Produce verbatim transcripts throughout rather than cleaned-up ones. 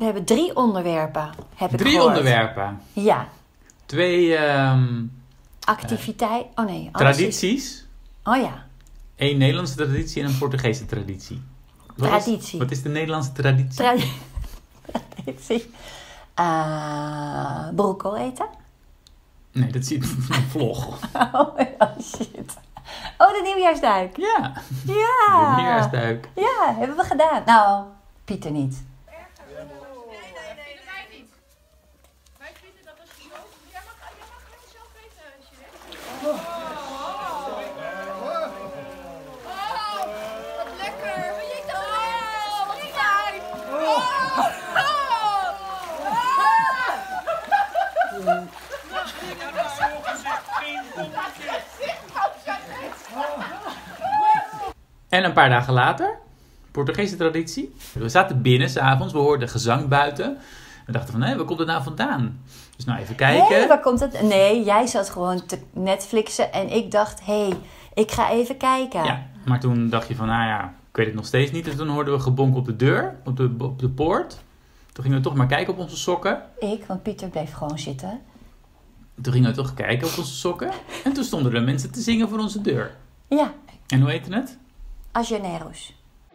We hebben drie onderwerpen, heb ik Drie gehoord. onderwerpen. Ja. Twee ehm, Activiteit. Oh nee. alles tradities. Is... Oh ja. Één Nederlandse traditie en een Portugese traditie. Wat Traditie. Is, wat is de Nederlandse traditie? Tradi- traditie. Uh, broccoli eten. Nee, dat zie je in een vlog. Oh, oh shit. Oh, de nieuwjaarsduik. Ja. Ja. De nieuwjaarsduik. Ja, hebben we gedaan. Nou, Pieter niet. Nee, nee, nee, wij niet. Wij vinden dat als je zo... Jij mag, jij mag gewoon zelf weten als je weet. Oh, oh, wat lekker. Jeetje, oh, wat fijn. Oh, En een paar dagen later, Portugese traditie. We zaten binnen s'avonds, we hoorden gezang buiten. We dachten van, hé, waar komt het nou vandaan? Dus nou even kijken. Hé, waar komt het? Nee, jij zat gewoon te Netflixen en ik dacht, hé, hey, ik ga even kijken. Ja, maar toen dacht je van, nou ja, ik weet het nog steeds niet. En toen hoorden we gebonk op de deur, op de, op de poort. Toen gingen we toch maar kijken op onze sokken. Ik, want Pieter bleef gewoon zitten. Toen gingen we toch kijken op onze sokken. En toen stonden er mensen te zingen voor onze deur. Ja, En hoe heette het? Ageneros.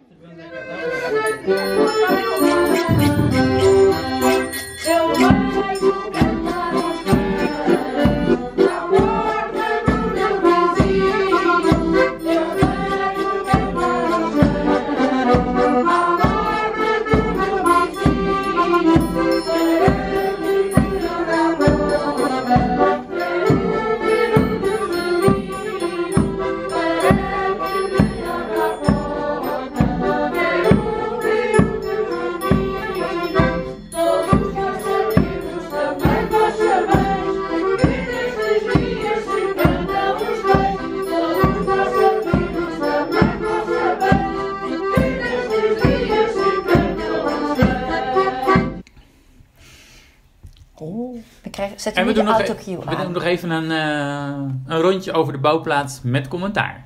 Zet En we nu doen, de nog, autocue e- we aan. doen nog even een, uh, een rondje over de bouwplaats met commentaar.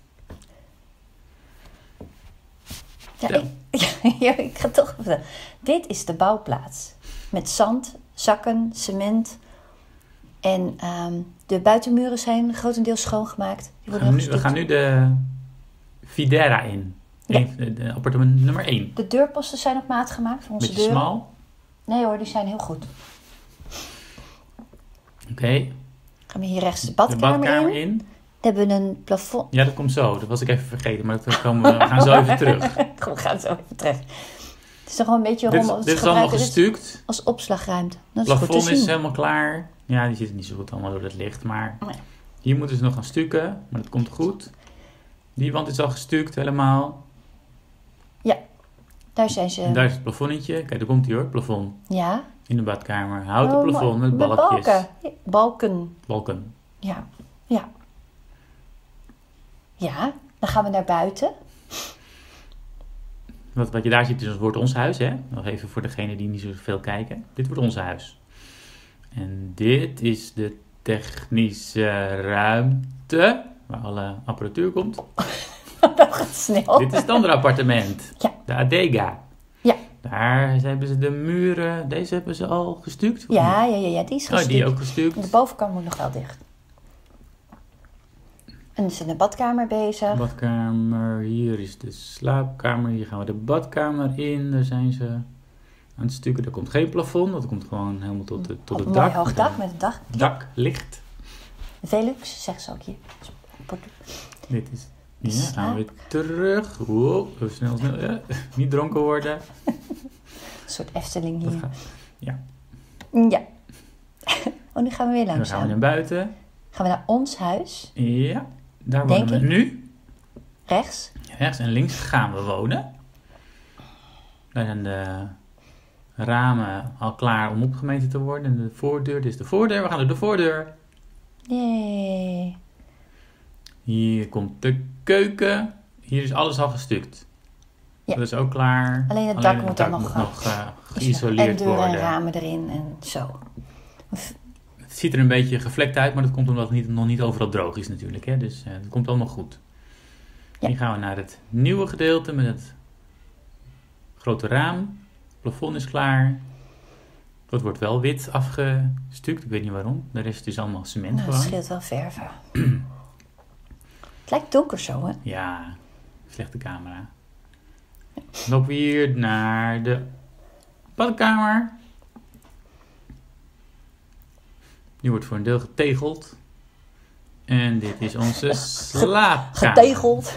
Ja, ik, ja, ik ga toch vertellen. Dit is de bouwplaats. Met zand, zakken, cement. En um, de buitenmuren zijn grotendeels schoongemaakt. Die We worden gaan, nog nu, we gaan nu de Videra in. Ja. Eén, de, de appartement nummer één. De deurposten zijn op maat gemaakt voor onze Beetje deuren. smal. Nee hoor, die zijn heel goed. Oké. Okay. Gaan we hier rechts de De badkamer, badkamer in. in. We hebben een plafond. Ja, dat komt zo. Dat was ik even vergeten, maar dat komen we, we gaan zo even terug. We gaan zo even terug. Het is toch gewoon een beetje Dit, rommel. dit is allemaal gestuukt. Als opslagruimte. Dat Het is goed te plafond is zien. helemaal klaar. Ja, die zit niet zo goed allemaal door het licht, maar Nee. hier moeten ze nog gaan stukken, maar dat komt goed. Die wand is al gestuukt helemaal. Daar zijn ze. En daar is het plafonnetje. Kijk, daar komt hij hoor, het plafond. Ja. In de badkamer. Houten Oh, plafond mooi. met balkjes. Balken. Ja, balken. Balken. Ja. Ja. Ja. Dan gaan we naar buiten. Wat, wat je daar ziet, is, wordt ons huis, hè? Nog even voor degenen die niet zo veel kijken. Dit wordt ons huis. En dit is de technische ruimte, waar alle apparatuur komt. Dat gaat snel. Dit is het andere appartement. Ja. De Adega. Ja. Daar hebben ze de muren, deze hebben ze al gestuukt. of Ja, niet? ja, ja, ja, die is Oh, gestuukt. die ook gestuukt. De bovenkant moet nog wel dicht. En dan is in de badkamer bezig. Badkamer, hier is de slaapkamer. Hier gaan we de badkamer in. Daar zijn ze aan het stukken. Er komt geen plafond, dat komt gewoon helemaal tot, de, tot Op het een mooi dak. hoog dak met het dak. Dak, licht. Velux, zegt ze ook hier. Dit is... De Ja, gaan we weer terug. Wow, even snel, snel. Ja. Niet dronken worden. Een soort Efteling Dat hier. gaat. Ja. Ja. Oh, nu gaan we weer Dan langzaam. gaan we naar buiten. Gaan we naar ons huis. Ja, daar Denk wonen we ik. nu. Rechts. Rechts en links gaan we wonen. Daar zijn de ramen al klaar om opgemeten te worden. En de voordeur, dit is de voordeur. We gaan door de voordeur. Yay. Hier komt de keuken. Hier is alles al gestukt. Ja. Dat is ook klaar. Alleen het dak moet dan nog, moet uh, nog uh, En geïsoleerd deuren en worden. ramen erin en zo. Het ziet er een beetje gevlekt uit, maar dat komt omdat het niet, nog niet overal droog is natuurlijk. Hè? Dus uh, het komt allemaal goed. Ja. Hier gaan we naar het nieuwe gedeelte met het grote raam. plafond is klaar. Dat wordt wel wit afgestuukt. Ik weet niet waarom. De rest is allemaal cement Nou, het gewoon. scheelt wel verven. Het lijkt donker zo, hè? Ja, slechte camera. Dan lopen we hier naar de badkamer. Die wordt voor een deel getegeld. En dit is onze slaapkamer. Getegeld.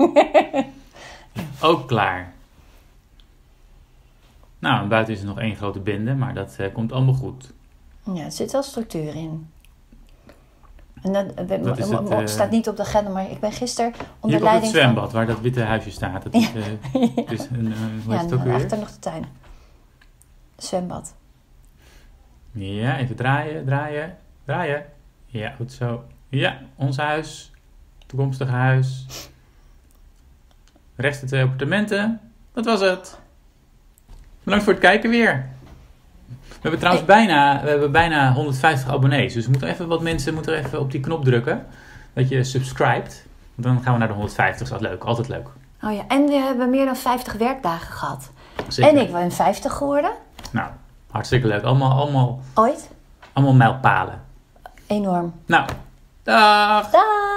Ook klaar. Nou, en buiten is er nog één grote bende, maar dat uh, komt allemaal goed. Ja, er zit wel structuur in. En dat, uh, Dat is m- het, m- uh, staat niet op de agenda, maar ik ben gisteren Hier onder op het leiding zwembad, waar dat witte huisje staat. Dat is, uh, het is een, uh, hoe van... heet Ja, het ook en weer? achter nog de tuin. Zwembad. Ja, even draaien, draaien, draaien. Ja, goed zo. Ja, ons huis. Toekomstige huis. Rechts de twee appartementen. Dat was het. Bedankt voor het kijken weer. We hebben trouwens bijna, we hebben bijna honderdvijftig abonnees. Dus we moeten even, wat mensen moeten even op die knop drukken. Dat je subscribt. Want dan gaan we naar de honderdvijftig. Dat is leuk. Altijd leuk. Oh ja, en we hebben meer dan vijftig werkdagen gehad. Zeker. En ik ben vijftig geworden. Nou, hartstikke leuk. Allemaal, allemaal, Ooit. allemaal mijlpalen. Enorm. Nou, dag! Dag!